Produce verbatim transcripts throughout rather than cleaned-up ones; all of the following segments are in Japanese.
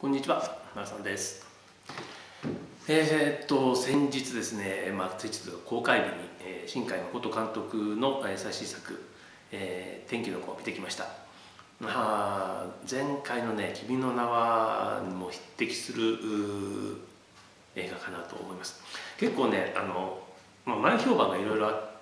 こんにちは、奈良さんです。えー、っと先日ですね、まあ、先日公開日に、えー、新海誠監督の、えー、最新作、えー「天気の子」を見てきました。まあ、前回のね「君の名は」にも匹敵する映画かなと思います。結構ね、あの、まあ、前評判がいろいろあって、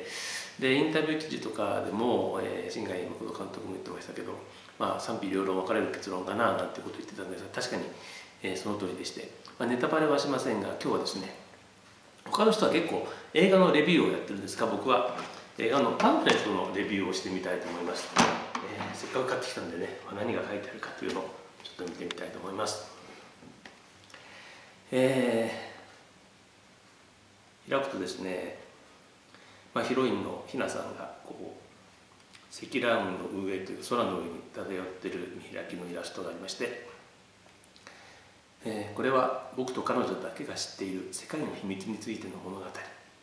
でインタビュー記事とかでも、えー、新海誠監督も言ってましたけど、まあ、賛否両論分かれる結論かななんてことを言ってたんですが、確かに、えー、その通りでして、まあ、ネタバレはしませんが、今日はですね、他の人は結構映画のレビューをやってるんですが、僕は映画のパンフレットのレビューをしてみたいと思います。えー、せっかく買ってきたんでね、まあ、何が書いてあるかというのをちょっと見てみたいと思います。えー、開くとですね、まあ、ヒロインのひなさんがこう積乱雲の上という空の上に漂っている見開きのイラストがありまして、えー、これは僕と彼女だけが知っている世界の秘密についての物語、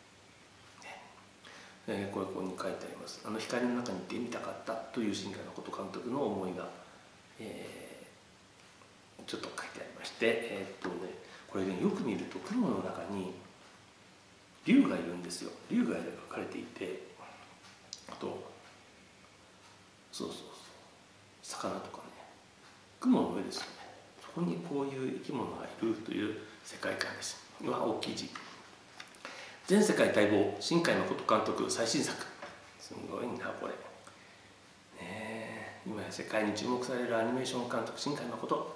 えー、これここに書いてあります。あの光の中に行ってみたかったという新海誠監督の思いが、えー、ちょっと書いてありまして、えー、っとねこれねよく見ると雲の中に竜がいるんですよ。竜が描かれていて、あとそうそうそう魚とかね、雲の上ですよね。そこにこういう生き物がいるという世界観です。うわ、大きい字。全世界待望、新海誠監督最新作。すごいなこれ。ねえ、今や世界に注目されるアニメーション監督新海誠。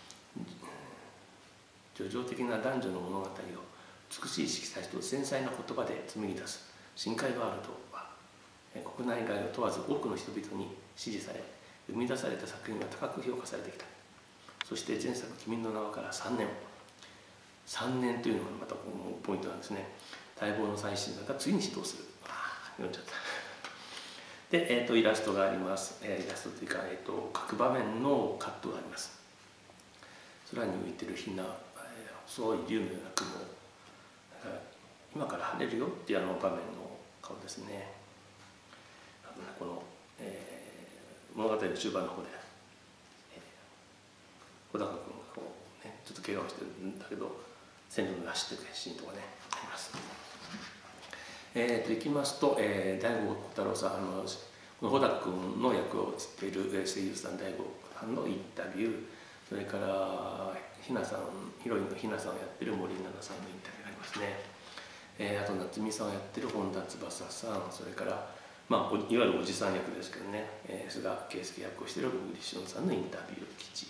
叙情的な男女の物語を美しい色彩と繊細な言葉で紡ぎ出す深海ワールドは、国内外を問わず多くの人々に支持され、生み出された作品は高く評価されてきた。そして前作「君の名は」からさんねん、さんねんというのがまたポイントなんですね。待望の最新作が次に始動する。ああ、読んじゃった。で、えーと、イラストがあります。えー、イラストというか、えーと、各場面のカットがあります。空に浮いてるひな、えー、細い竜のような雲、だから今から晴れるよっていうあの場面の顔ですね。あとね、この、えー、物語の中盤の方で、えー、小高君がこう、ね、ちょっと怪我をしてるんだけど線路で走っていくシーンとかねあります。えー、といきますと、えー、大悟小太郎さん、あのこの穂高君の役を知っている声優さん大悟さんのインタビュー、それからひなさん、ヒロインのひなさんをやってる森七菜さんのインタビューがありますね。えー、あと夏美さんをやってる本田翼さん、それから、まあ、いわゆるおじさん役ですけどね、えー、菅圭介役をしている小栗旬さんのインタビュー記事、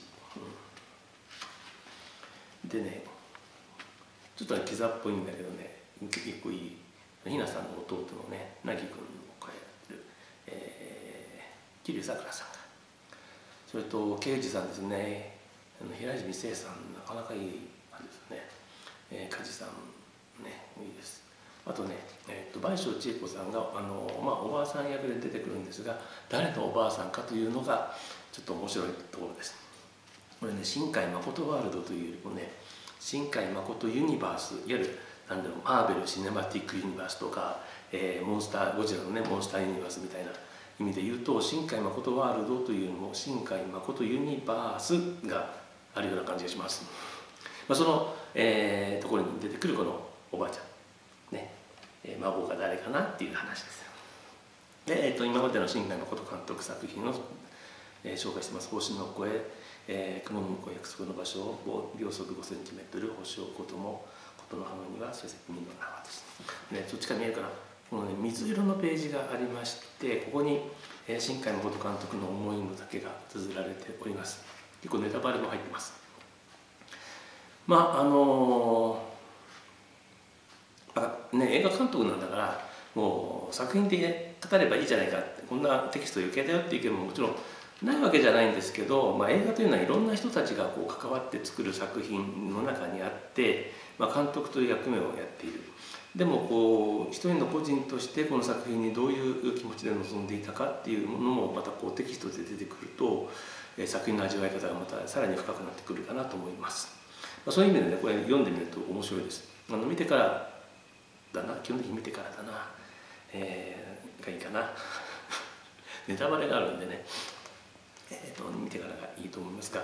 うん、でね、ちょっとキザっぽいんだけどね、結構いいひなさんの弟のね凪君の声やってる、えー、桐生さくらさんが、それと刑事さんですね、平泉成さん、なかなかいい感じですよね。えー、梶さんね、いいです。あとね、えー、と倍賞千恵子さんがあの、まあ、おばあさん役で出てくるんですが、誰のおばあさんかというのがちょっと面白いところです。これね、新海誠ワールドというよりもね、新海誠ユニバース、いわゆるなんだろう、マーベル・シネマティック・ユニバースとか、えー、モンスターゴジラのねモンスターユニバースみたいな意味で言うと、新海誠ワールドというよりも新海誠ユニバースがあるような感じがします。まあ、その、えー、ところに出てくるこのおばあちゃんね、えー、孫が誰かなっていう話です。で、えー、と今までの新海誠監督作品を、えー、紹介してます。星の声、えー、雲の向こう約束の場所、秒速ごセンチメートル、星を子供、ことの浜にはそれ君の名はです。ね、そっちから見えるかな。このね、水色のページがありまして、ここに、えー、新海誠監督の思いの丈が綴られております。結構ネタバレも入ってます。まああのーまあね、映画監督なんだからもう作品で語ればいいじゃないかって、こんなテキスト余計だよっていう意見ももちろんないわけじゃないんですけど、まあ、映画というのはいろんな人たちがこう関わって作る作品の中にあって、まあ、監督という役目をやっている。でもこう一人の個人としてこの作品にどういう気持ちで臨んでいたかっていうものもまたこうテキストで出てくると、えー、作品の味わい方がまたさらに深くなってくるかなと思います。まあ、そういう意味でね、これ読んでみると面白いです。あの見てからだな、基本的に見てからだな、えー、がいいかなネタバレがあるんでね、えー、と見てからがいいと思いますが、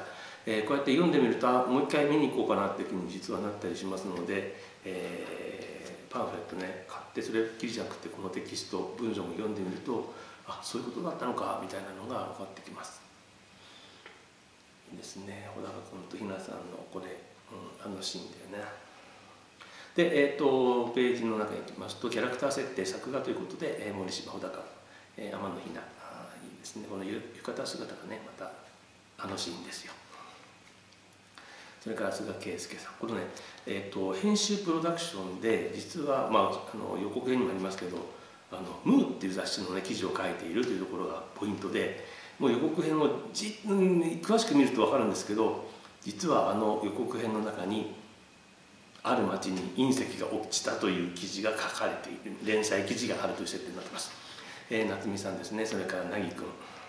えー、こうやって読んでみるともう一回見に行こうかなっていう気に実はなったりしますので、えー、パンフレットね買ってそれっきりじゃなくてこのテキスト文章も読んでみるとあそういうことだったのかみたいなのが分かってきます。いいですね、穂高君とひなさんのこれ、うん、あのシーンだよね。で、えー、とページの中に行きますとキャラクター設定作画ということで、えー、森島穂高、えー、天野ひな、あいいですね、この浴衣姿がねまたあのシーンですよ。それから菅圭介さん、このね、えー、と編集プロダクションで実は、まあ、あの予告編にもありますけど「あのムー」っていう雑誌の、ね、記事を書いているというところがポイントで、もう予告編をじ、うん、詳しく見ると分かるんですけど、実はあの予告編の中にある町に隕石が落ちたという記事が書かれている連載記事があるという設定になっています。えー、夏美さんですね。それから凪くん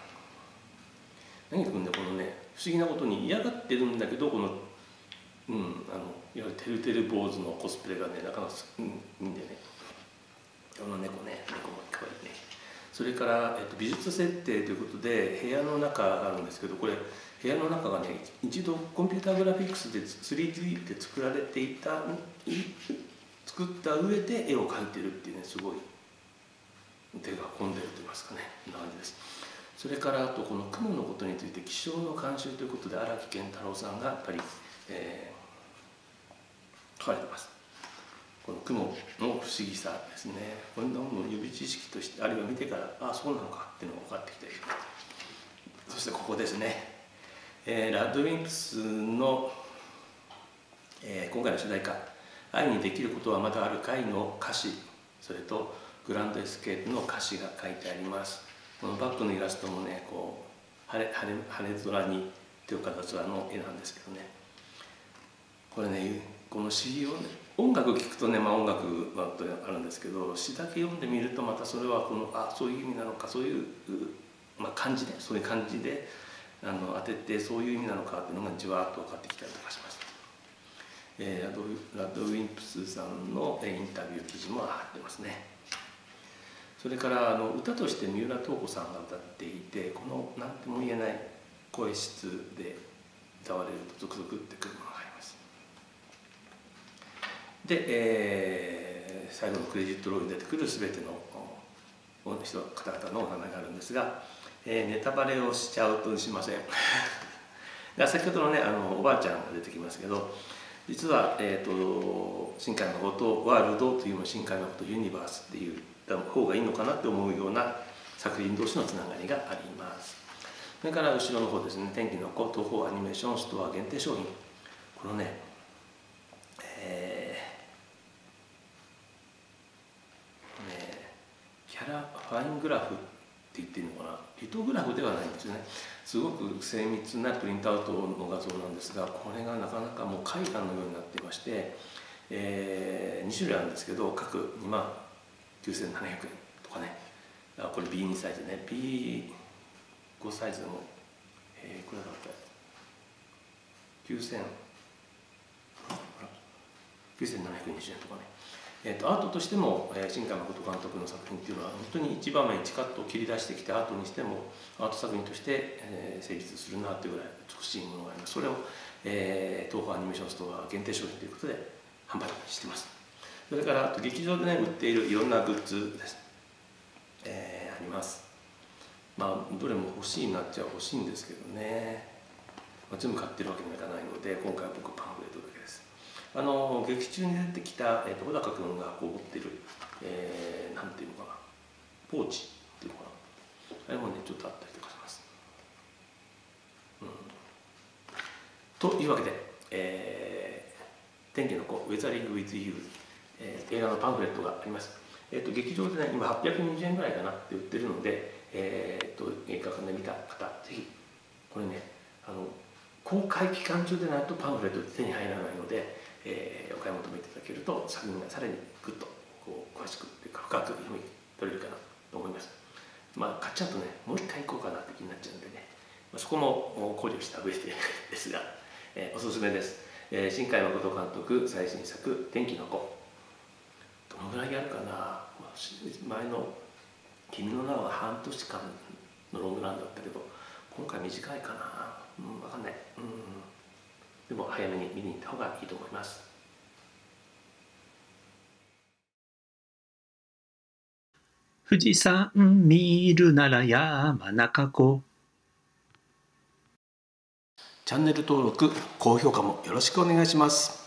凪くんね、このね不思議なことに嫌がってるんだけど、このうん、あのいわゆるてるてる坊主のコスプレがねなかなかいいんでね、この猫ね猫もかわいいね。それから、えっと、美術設定ということで部屋の中があるんですけど、これ部屋の中がね一度コンピューターグラフィックスで スリーディー で作られていた作った上で絵を描いてるっていうね、すごい手が込んでると言いますかね、こんな感じです。それからあとこの雲のことについて気象の監修ということで荒木健太郎さんがやっぱり、えー、書かれてます。この雲の不思議さですね、こんなものを予備知識としてあるいは見てからああそうなのかっていうのが分かってきたりします。そしてここですね、えー、ラッドウィンプスの、えー、今回の主題歌「愛にできることはまだあるかい」の歌詞、それとグランドエスケープの歌詞が書いてあります。このバックのイラストもね、こう晴れ晴れ晴れ空に手をかざす空の絵なんですけどね、これねこの詩をね音楽聴くとね、まあ、音楽はあるんですけど、詩だけ読んでみるとまたそれはこのあそういう意味なのか、そういう、まあ、感じでそういう感じであの当ててそういう意味なのかっていうのがじわっと分かってきたりとかします。えー、ラドラッドウィンプスさんのインタビュー記事も貼ってますね。それからあの歌として三浦透子さんが歌っていて、この何とも言えない声質で歌われるとゾクゾクってくるものがあります。で、えー、最後のクレジットロールに出てくる全ての人方々のお名前があるんですが、えー、ネタバレをしちゃうとしませんが先ほどのねあのおばあちゃんが出てきますけど、実は、えー、と新海誠ワールドというの新海誠ユニバースっていう方がいいのかなって思うような作品同士のつながりがあります。それから後ろの方ですね、天気の子東宝アニメーションストア限定商品、このね、えー、ねキャラファイングラフって言っていいのかな、リトグラフではないんですよね。すごく精密なプリントアウトの画像なんですが、これがなかなかもう絵画のようになっていまして、えー、に種類あるんですけど各にまんきゅうせんななひゃくえんとかね、あこれ ビーツー サイズね、 ビーファイブ サイズも、えー、いくらだったきゅうせんきゅうせんななひゃくにじゅうえんとかね、えー、とアートとしても、えー、新海誠監督の作品っていうのは本当に一場面一カットを切り出してきてアートにしてもアート作品として、えー、成立するなというぐらい美しいものがあります。それを、えー、東宝アニメーションストア限定商品ということで販売しています。それからあと劇場でね売っているいろんなグッズです、えー、あります。まあどれも欲しいなっちゃ欲しいんですけどね、まあ、全部買ってるわけにはいかないので今回は僕パンフレットだけです。あの劇中に出てきた、えー、と小高君がこう持ってる、えー、なんていうのかな、ポーチっていうのかな、あれもねちょっとあったりとかします。うん、というわけで、えー、天気の子ウェザリング with you、えー、映画のパンフレットがあります。えー、と劇場でね今はっぴゃくにじゅうえんぐらいかなって売ってるので、えー、と映画館で見た方ぜひこれねあの公開期間中でないとパンフレットで手に入らないので、えー、お買い求めいただけると作品がさらにぐっとこう詳しく深く読み取れるかなと思います。まあ買っちゃうとねもう一回行こうかなって気になっちゃうんでね、まあ、そこも考慮した上でですが、えー、おすすめです。えー、新海誠監督最新作「天気の子」、どのぐらいやるかな、前の「君の名は」半年間のロングランだったけど今回短いかな、うん、分かんない、うんでも早めに見に行った方がいいと思います。 富士山見るなら山中湖。 チャンネル登録、高評価もよろしくお願いします。